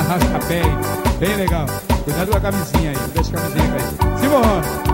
rasca-pé, bem legal. Cuidado com a camisinha aí, não deixa a camisinha cair. Simbora!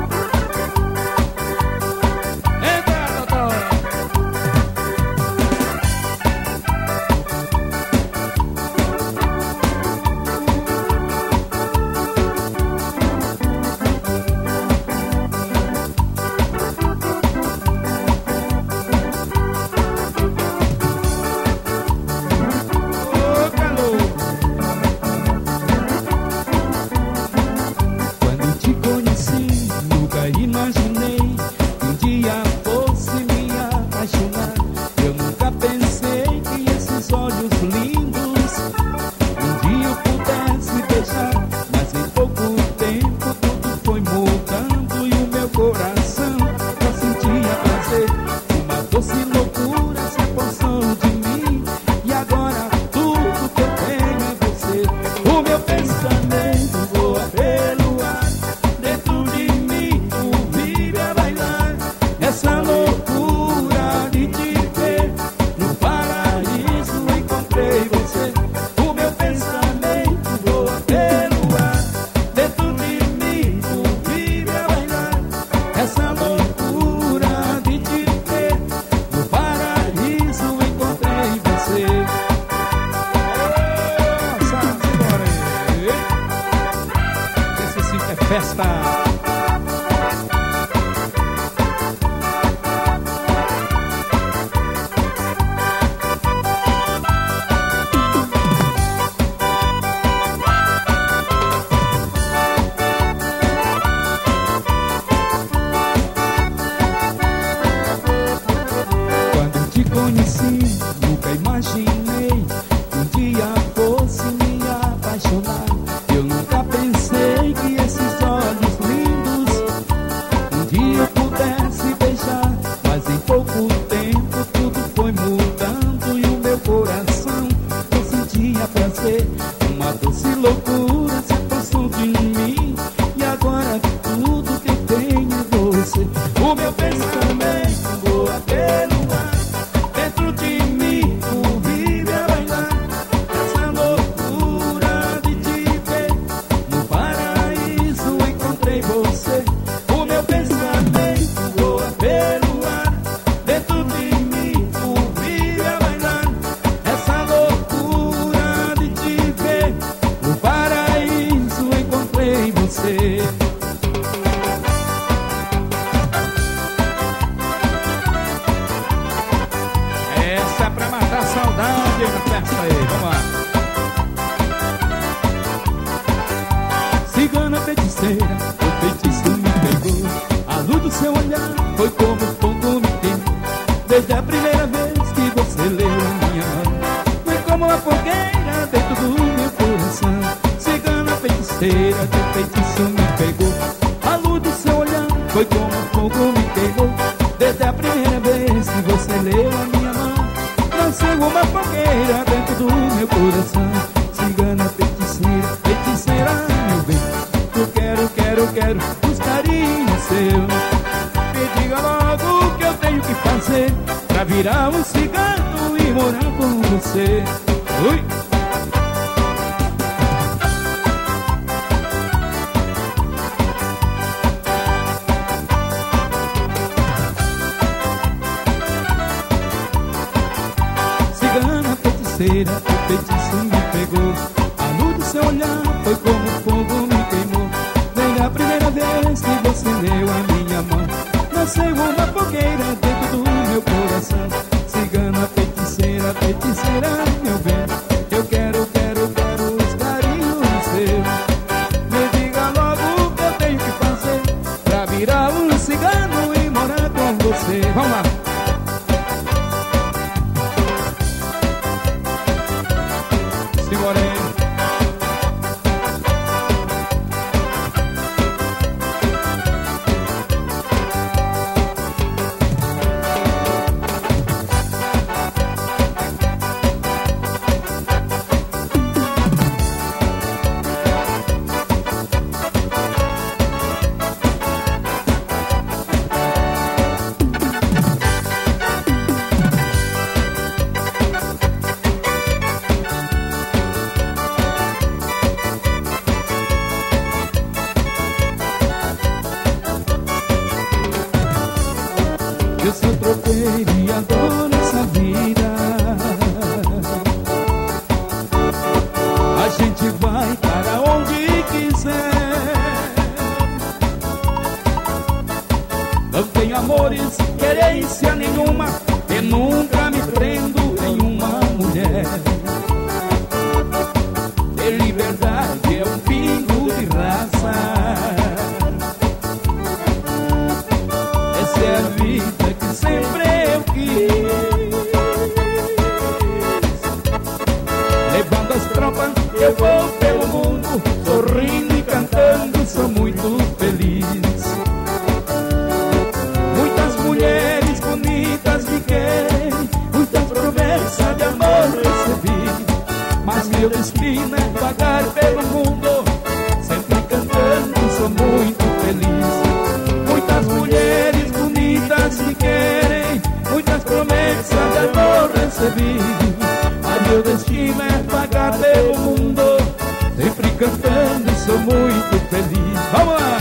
percebi. Mas meu destino é vagar pelo mundo, sempre cantando e sou muito feliz. Vamos lá!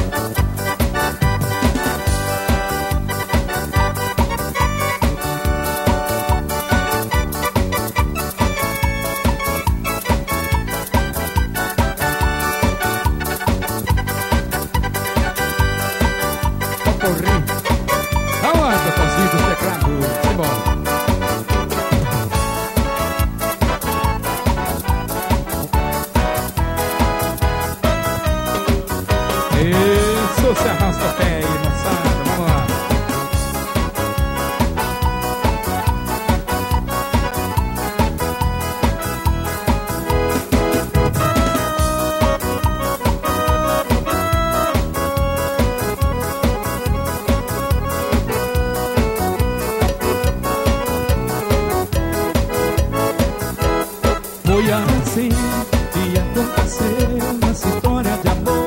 Isso, se arrasta o pé aí, moçada, vamos lá. Foi assim que aconteceu nessa história de amor.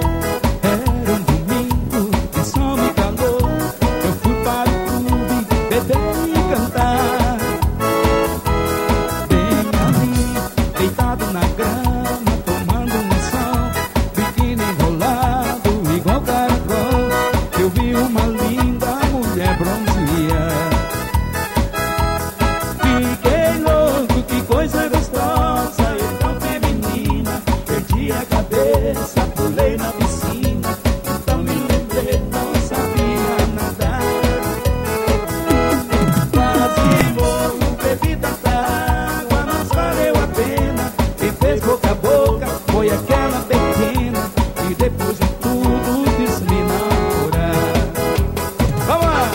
Pulei na piscina, então me lembrei, não sabia nadar. Quase morro, bebi tanta água, mas valeu a pena. Quem fez boca a boca foi aquela pequena, e depois de tudo quis me namorar. Vamos lá!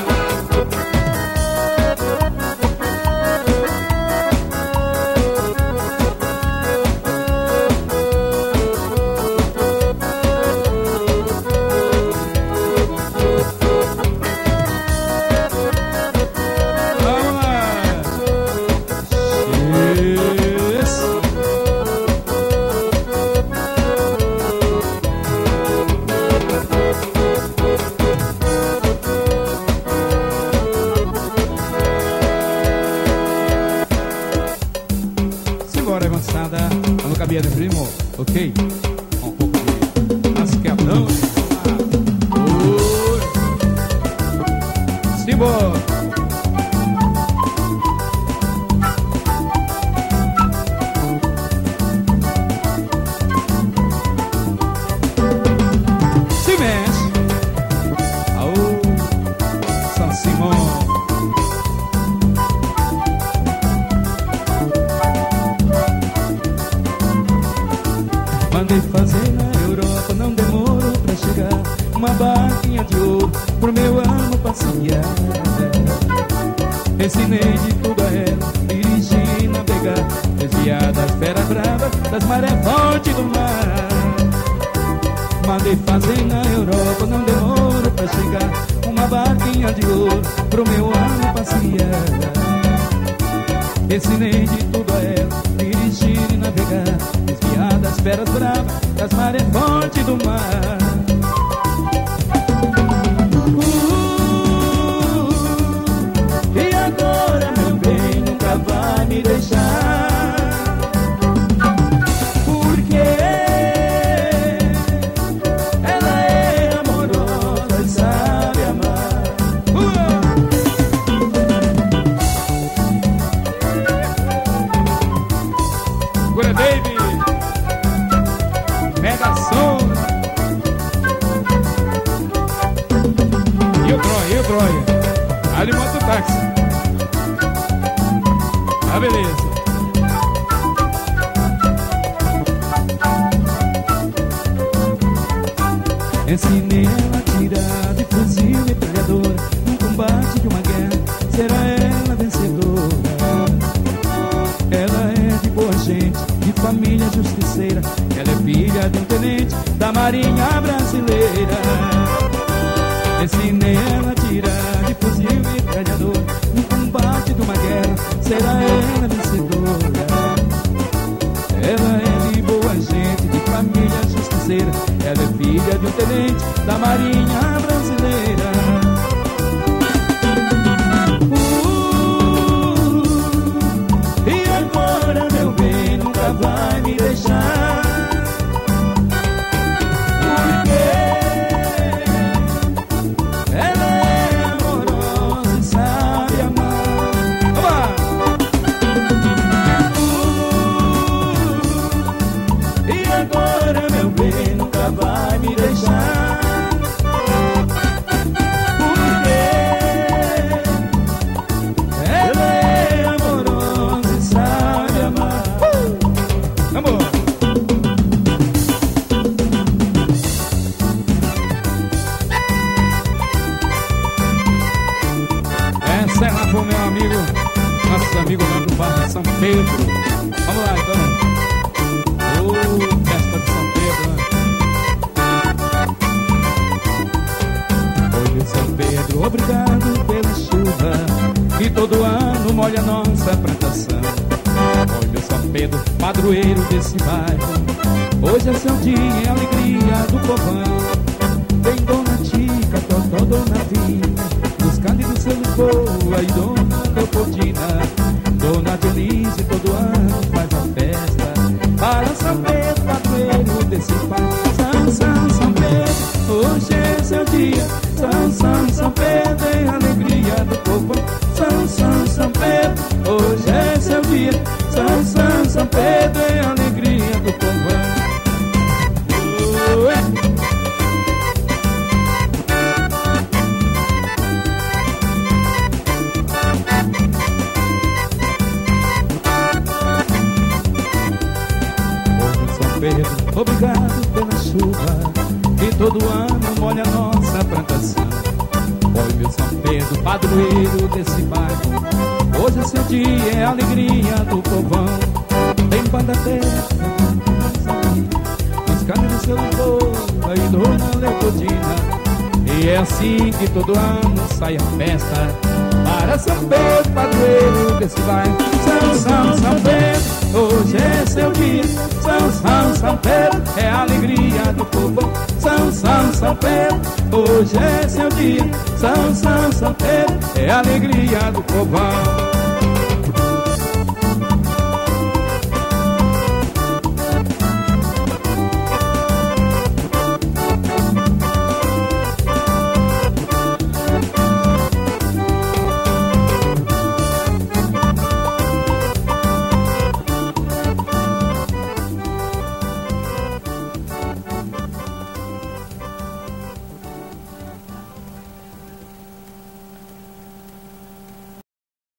Simbora, avançada, vamos caminhar de primo, ok? Um pouco de mascadão. Simbora! Se mexe, aô, São Simão. Mandei fazer na Europa, não demorou pra chegar uma barquinha de ouro pro meu amo passear. Ensinei de tudo a ela, dirigir e navegar, desviar das feras bravas, das marés fortes do mar. Mandei fazer na Europa, não demorou pra chegar uma barquinha de ouro pro meu amo passear. Ensinei de tudo a ela, dirigir e navegar, desviar das feras bravas, das marés fortes do mar. E agora, meu bem, nunca vai me deixar, porque ela é amorosa e sabe amar. Agora, David, Mega Som. E o Troia, ali monta o táxi. Ah, beleza. Ensinei ela a tirar de fuzil metralhadora num combate de uma guerra, será ela vencedora. Ela é de boa gente, de família justiceira, ela é filha de um tenente da Marinha Brasileira. Ensinei ela a tirar de fuzil metralhadora num combate de uma guerra, será ela vencedora. Ela é de boa gente, de família justiceira, ela é filha de um tenente da Marinha Brasileira. Pedro. Vamos lá então. Festa de São Pedro, né? Hoje São Pedro, obrigado pela chuva que todo ano molha nossa plantação. Hoje São Pedro, padroeiro desse bairro, hoje é seu dia, é a alegria do povão. Tem Dona Tica, Totó, Dona Vinha, dos Cândidos seu Lisboa e Dona Leopoldina. Dona Denise todo ano faz a festa para São Pedro, padroeiro desse bairro. São Pedro, hoje é seu dia. São Pedro, é a alegria do povão. São Pedro, hoje é seu dia. São Pedro, é a alegria do povão. Pedro, obrigado pela chuva que todo ano molha nossa plantação. Oi, meu São Pedro, padroeiro desse bairro, hoje é seu dia, é a alegria do povão. Tem banda terra, os caras do seu Lisboa e Dona Leopoldina. E é assim que todo ano sai a festa para São Pedro, padroeiro desse bairro. São Pedro, hoje é seu dia. São Pedro, é a alegria do povão. São Pedro, hoje é seu dia. São Pedro, é a alegria do povão.